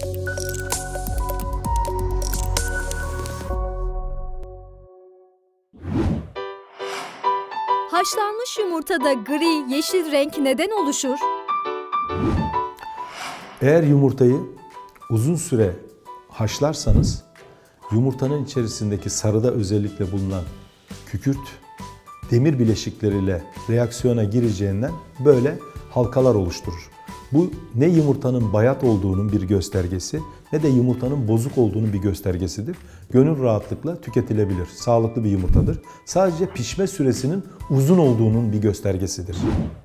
Haşlanmış yumurtada gri, yeşil renk neden oluşur? Eğer yumurtayı uzun süre haşlarsanız yumurtanın içerisindeki sarıda özellikle bulunan kükürt demir bileşikleriyle reaksiyona gireceğinden böyle halkalar oluşturur. Bu ne yumurtanın bayat olduğunun bir göstergesi ne de yumurtanın bozuk olduğunun bir göstergesidir. Gönül rahatlıkla tüketilebilir. Sağlıklı bir yumurtadır. Sadece pişme süresinin uzun olduğunun bir göstergesidir.